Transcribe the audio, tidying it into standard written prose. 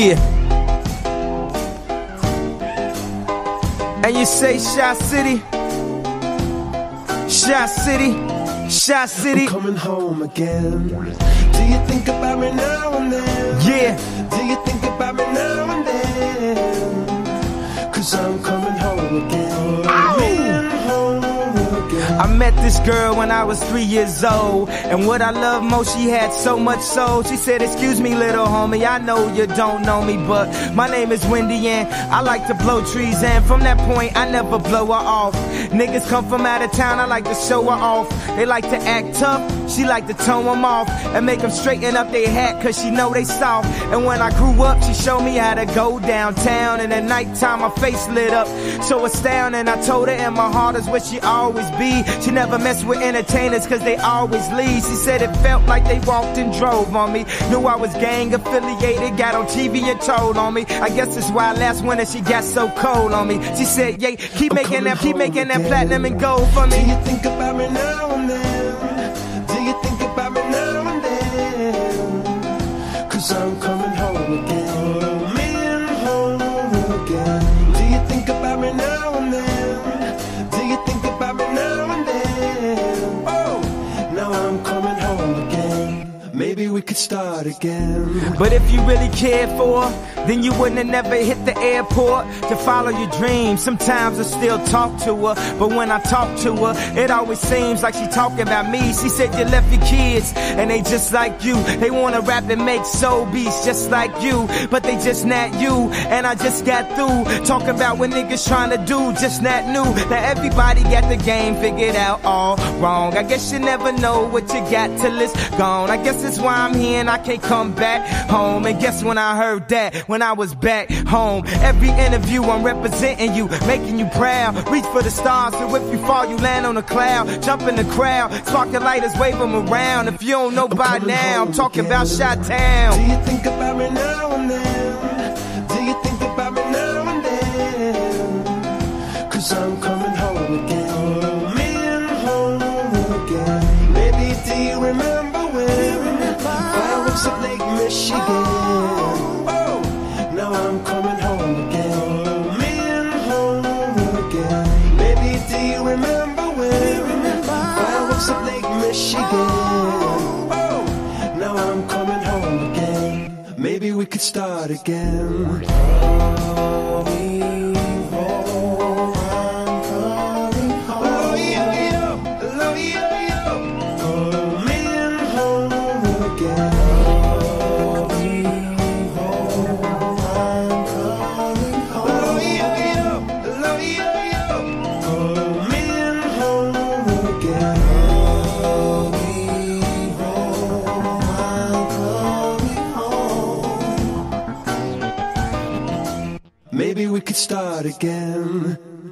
Yeah. And you say Shy City, Shy City, Shy City. I'm coming home again. Do you think about me now and then? Yeah. Do you think about me now and then? 'Cause I'm coming home again. I met this girl when I was 3 years old, and what I love most, she had so much soul. She said, excuse me, little homie, I know you don't know me, but my name is Wendy and I like to blow trees, and from that point I never blow her off. Niggas come from out of town, I like to show her off. They like to act tough, she like to tone them off and make them straighten up their hat, cause she know they soft. And when I grew up, she showed me how to go downtown, and at nighttime my face lit up so astounding. I told her in my heart is where she always be. She never mess with entertainers cause they always leave. She said it felt like they walked and drove on me. Knew I was gang affiliated, got on TV and told on me. I guess that's why last winter she got so cold on me. She said, yeah, keep making that platinum and gold for me. Do you think about me now and then? Do you think about me now and then? 'Cause I'm coming home again. Coming home again. Do you think about me now and then? Do you think about me now and then? Oh, now I'm coming home again. Maybe we could start again. But if you really cared for her, then you wouldn't have never hit the airport to follow your dreams. Sometimes I still talk to her, but when I talk to her, it always seems like she talking about me. She said you left your kids, and they just like you. They wanna rap and make soul beats just like you, but they just not you. And I just got through talking about what niggas trying to do, just not new. Now everybody got the game figured out all wrong. I guess you never know what you got till it's gone. I guess that's why I'm here and I can't come back home. And guess when I heard that? When I was back home. Every interview I'm representing you, making you proud. Reach for the stars, so if you fall you land on a cloud. Jump in the crowd, spark the lighters, wave them around. If you don't know by now, I'm talking about Chi-Town. Do you think about me now and then? Do you think about me now and then? 'Cause I'm coming home again. Coming home again. Maybe do you remember when fireworks at Lake Michigan? I'm coming home again. Coming home again. Baby, do you remember when fireworks at Lake Michigan? Oh, now I'm coming home again. Maybe we could start again. Maybe we could start again.